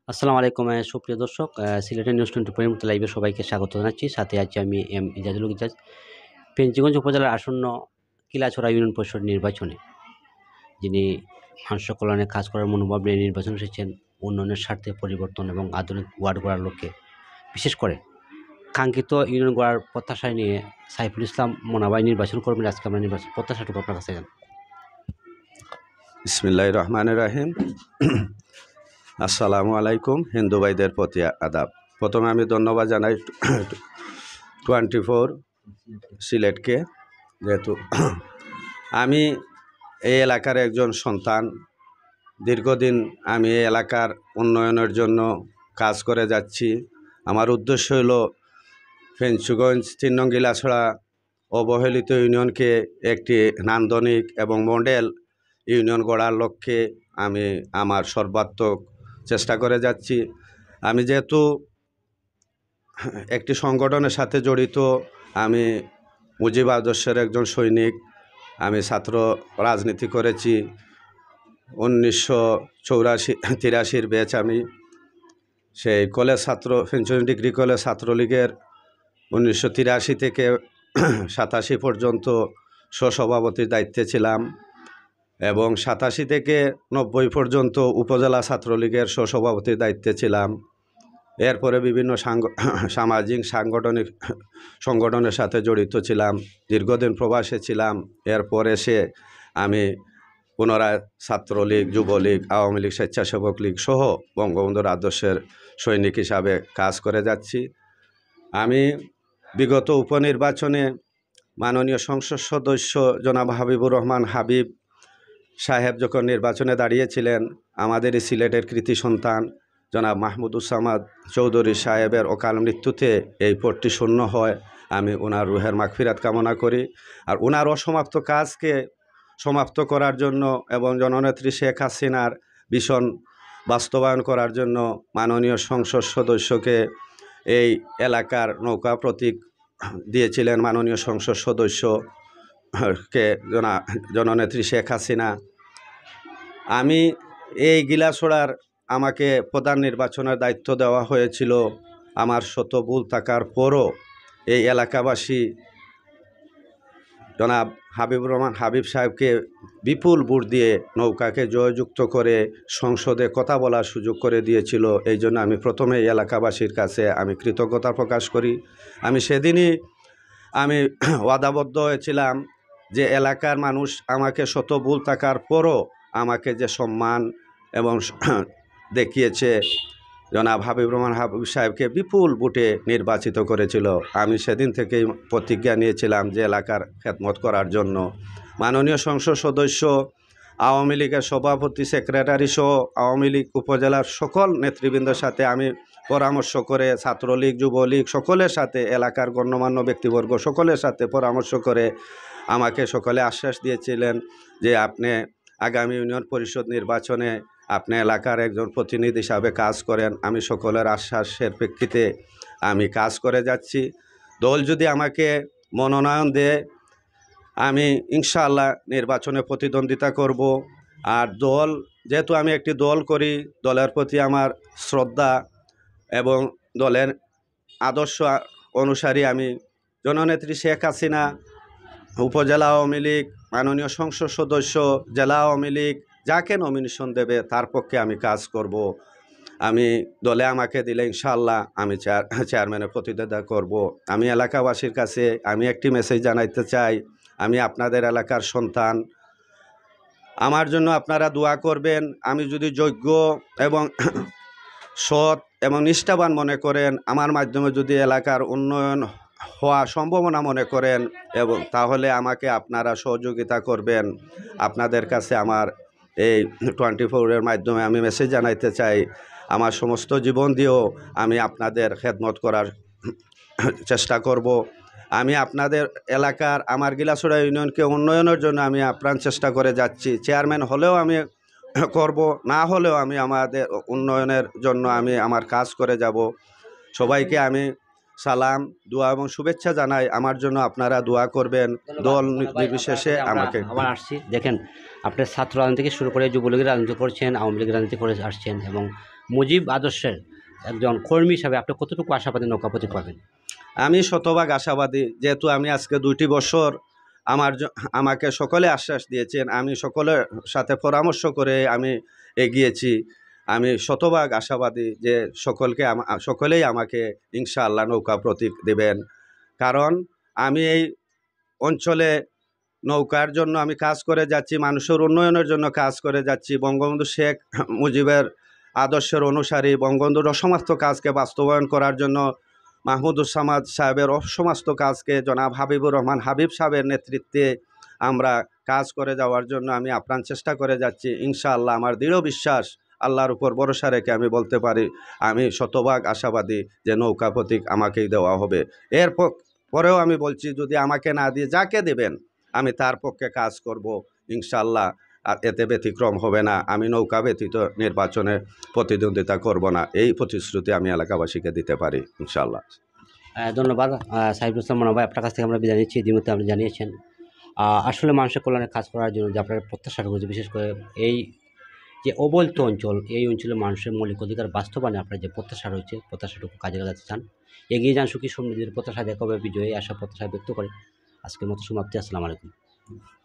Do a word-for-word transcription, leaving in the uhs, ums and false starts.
আসসালামু আলাইকুম আহ, সুপ্রিয় দর্শক, আহ, সিলেটের নিউজ টোয়েন্টি ফোর মুহূর্তে লাইভে সবাইকে স্বাগত জানাচ্ছি। সাথে আছি আমি এম ইজাজুল ইজাজ। পেঞ্চিগঞ্জ উপজেলার আসন্ন কিলাছড়া ইউনিয়ন পরিষদ নির্বাচনে যিনি মানুষ কল্যাণে কাজ করার মনোভাব নিয়ে নির্বাচন এসেছেন, উন্নয়নের স্বার্থে পরিবর্তন এবং আধুনিক ওয়ার্ড গড়ার লক্ষ্যে, বিশেষ করে কাঙ্ক্ষিত ইউনিয়ন গড়ার প্রত্যাশায় নিয়ে সাইফুল ইসলাম মোনাবাই নির্বাচন করবেন। আজকে আমরা নির্বাচন প্রত্যাশাটুকু আপনার কাছে জান। বিসমিল্লাহির রহমানির রহিম। আসসালামু আলাইকুম। হিন্দু ভাইদের প্রতি আদাব। প্রথমে আমি ধন্যবাদ জানাই টোয়েন্টি ফোর সিলেটকে, যেহেতু আমি এই এলাকার একজন সন্তান। দীর্ঘদিন আমি এই এলাকার উন্নয়নের জন্য কাজ করে যাচ্ছি। আমার উদ্দেশ্য হলো পেঞ্চুগঞ্জ তিন নং গিলাছড়া অবহেলিত ইউনিয়নকে একটি নান্দনিক এবং মডেল ইউনিয়ন গড়ার লক্ষ্যে আমি আমার সর্বাত্মক চেষ্টা করে যাচ্ছি। আমি যেহেতু একটি সংগঠনের সাথে জড়িত, আমি মুজিব আদর্শের একজন সৈনিক। আমি ছাত্র রাজনীতি করেছি। উনিশশো চৌরাশি তিরাশির ব্যাচ আমি। সেই কলেজ ছাত্র পেঞ্চুগঞ্জ ডিগ্রি কলেজ ছাত্রলীগের উনিশশো তিরাশি থেকে সাতাশি পর্যন্ত সহসভাপতির দায়িত্বে ছিলাম এবং সাতাশি থেকে নব্বই পর্যন্ত উপজেলা ছাত্রলীগের সহসভাপতির দায়িত্বে ছিলাম। এরপরে বিভিন্ন সামাজিক সাংগঠনিক সংগঠনের সাথে জড়িত ছিলাম। দীর্ঘদিন প্রবাসে ছিলাম। এরপর এসে আমি পুনরায় ছাত্রলীগ, যুবলীগ, আওয়ামী লীগ, স্বেচ্ছাসেবক লীগ সহ বঙ্গবন্ধুর আদর্শের সৈনিক হিসাবে কাজ করে যাচ্ছি। আমি বিগত উপনির্বাচনে মাননীয় সংসদ সদস্য জনাব হাবিবুর রহমান হাবিব সাহেব যখন নির্বাচনে দাঁড়িয়েছিলেন, আমাদের এই সিলেটের কৃতি সন্তান জনাব মাহমুদুজ্জামান চৌধুরী সাহেবের অকাল মৃত্যুতে এই পদটি শূন্য হয়। আমি ওনার রুহের মাগফিরাত কামনা করি। আর ওনার অসমাপ্ত কাজকে সমাপ্ত করার জন্য এবং জননেত্রী শেখ হাসিনার ভীষণ বাস্তবায়ন করার জন্য মাননীয় সংসদ সদস্যকে এই এলাকার নৌকা প্রতীক দিয়েছিলেন মাননীয় সংসদ সদস্যকে জনা জননেত্রী শেখ হাসিনা। আমি এই গিলাছড়ার আমাকে প্রধান নির্বাচনের দায়িত্ব দেওয়া হয়েছিল। আমার শত ভুল থাকার পরও এই এলাকাবাসী জনাব হাবিবুর রহমান হাবিব সাহেবকে বিপুল ভোট দিয়ে নৌকাকে জয়যুক্ত করে সংসদে কথা বলার সুযোগ করে দিয়েছিল। এই জন্য আমি প্রথমে এই এলাকাবাসীর কাছে আমি কৃতজ্ঞতা প্রকাশ করি। আমি সেদিনই আমি ওয়াদাবদ্ধ হয়েছিলাম যে এলাকার মানুষ আমাকে শত ভুল থাকার পরও আমাকে যে সম্মান এবং দেখিয়েছে, জনাব হাবিবুর রহমান হাবিব সাহেবকে বিপুল ভোটে নির্বাচিত করেছিল। আমি সেদিন থেকেই প্রতিজ্ঞা নিয়েছিলাম যে এলাকার খেদমত করার জন্য। মাননীয় সংসদ সদস্য, আওয়ামী লীগের সভাপতি, সেক্রেটারি সহ আওয়ামী লীগ উপজেলার সকল নেতৃবৃন্দের সাথে আমি পরামর্শ করে, ছাত্রলীগ, যুবলীগ সকলের সাথে, এলাকার গণ্যমান্য ব্যক্তিবর্গ সকলের সাথে পরামর্শ করে আমাকে সকলে আশ্বাস দিয়েছিলেন যে আপনি আগামী ইউনিয়ন পরিষদ নির্বাচনে আপনি এলাকার একজন প্রতিনিধি হিসাবে কাজ করেন। আমি সকলের আশ্বাসের প্রেক্ষিতে আমি কাজ করে যাচ্ছি। দল যদি আমাকে মনোনয়ন দেয়, আমি ইনশাআল্লাহ নির্বাচনে প্রতিদ্বন্দ্বিতা করব। আর দল, যেহেতু আমি একটি দল করি, দলের প্রতি আমার শ্রদ্ধা এবং দলের আদর্শ অনুসারী আমি জননেত্রী শেখ হাসিনা, উপজেলা আওয়ামী লীগ, মাননীয় সংসদ সদস্য, জেলা আওয়ামী লীগ যাকে নমিনেশন দেবে তার পক্ষে আমি কাজ করব। আমি দলে আমাকে দিলে ইনশাআল্লাহ আমি চেয়ার চেয়ারম্যানের প্রতিদ্বন্দ্বিতা করব। আমি এলাকাবাসীর কাছে আমি একটি মেসেজ জানাইতে চাই, আমি আপনাদের এলাকার সন্তান। আমার জন্য আপনারা দোয়া করবেন। আমি যদি যোগ্য এবং সৎ এবং নিষ্ঠাবান মনে করেন, আমার মাধ্যমে যদি এলাকার উন্নয়ন হওয়া সম্ভাবনা মনে করেন, এবং তাহলে আমাকে আপনারা সহযোগিতা করবেন। আপনাদের কাছে আমার এই টোয়েন্টি ফোরের মাধ্যমে আমি মেসেজ জানাইতে চাই, আমার সমস্ত জীবন দিয়েও আমি আপনাদের খেদমত করার চেষ্টা করব। আমি আপনাদের এলাকার আমার গিলাছড়া ইউনিয়নকে উন্নয়নের জন্য আমি আপ্রাণ চেষ্টা করে যাচ্ছি। চেয়ারম্যান হলেও আমি করব, না হলেও আমি আমাদের উন্নয়নের জন্য আমি আমার কাজ করে যাব। সবাইকে আমি সালাম, দোয়া এবং শুভেচ্ছা জানাই। আমার জন্য আপনারা দোয়া করবেন, দল নির্বিশেষে আমাকে। আবার আসছি, দেখেন আপনি ছাত্র রাজনীতি থেকে শুরু করে যুবলীগের রাজনীতি করছেন, আওয়ামী লীগের রাজনীতি করে আসছেন এবং মুজিব আদর্শের একজন কর্মী হিসাবে আপনি কতটুকু আশাবাদী নৌকা প্রতীক পাবেন? আমি শতভাগ আশাবাদী, যেহেতু আমি আজকে দুইটি বছর আমার জ- আমাকে সকলে আশ্বাস দিয়েছেন, আমি সকলের সাথে পরামর্শ করে আমি এগিয়েছি। আমি শতভাগ আশাবাদী যে সকলকে আমা- সকলেই আমাকে ইনশাআল্লাহ নৌকা প্রতীক দেবেন। কারণ আমি এই অঞ্চলে নৌকার জন্য আমি কাজ করে যাচ্ছি, মানুষের উন্নয়নের জন্য কাজ করে যাচ্ছি। বঙ্গবন্ধু শেখ মুজিবের আদর্শের অনুসারী বঙ্গবন্ধুর অসমস্ত কাজকে বাস্তবায়ন করার জন্য মাহমুদুজ্জামান সাহেবের অসমস্ত কাজকে জনাব হাবিবুর রহমান হাবিব সাহেবের নেতৃত্বে আমরা কাজ করে যাওয়ার জন্য আমি আপ্রাণ চেষ্টা করে যাচ্ছি। ইনশাআল্লাহ আমার দৃঢ় বিশ্বাস, আল্লাহর উপর ভরসা রেখে আমি বলতে পারি আমি শতভাগ আশাবাদী যে নৌকা প্রতীক আমাকেই দেওয়া হবে। এর প- পরেও আমি বলছি, যদি আমাকে না দিয়ে যাকে দেবেন আমি তার পক্ষে কাজ করব ইনশাআল্লাহ। আর এতে ব্যতিক্রম হবে না, আমি নৌকা ব্যতীত নির্বাচনে প্রতিদ্বন্দ্বিতা করব না, এই প্রতিশ্রুতি আমি এলাকাবাসীকে দিতে পারি ইনশাআল্লাহ। আহ, ধন্যবাদ আহ, সাইফুল ইসলাম মনোভাই, আপনার কাছ থেকে আমরা বিদায় নিচ্ছি। ইতিমধ্যে আপনি জানিয়েছেন আহ, আসলে মানুষের কল্যাণে কাজ করার জন্য যে আপনার প্রত্যাশা রয়েছে, বিশেষ করে এই যে অবৈধ অঞ্চল, এই অঞ্চলে মানুষের মৌলিক অধিকার বাস্তবায়নে আপনার যে প্রত্যাশা রয়েছে, প্রত্যাশাটুকু কাজে লাগাতে চান। এগিয়ে যান সুখী সমৃদ্ধির প্রত্যাশা, দেখাবে বিজয়ী আশা প্রত্যাশা ব্যক্ত করে আজকের মতো সমাপ্তি। আসসালামু আলাইকুম।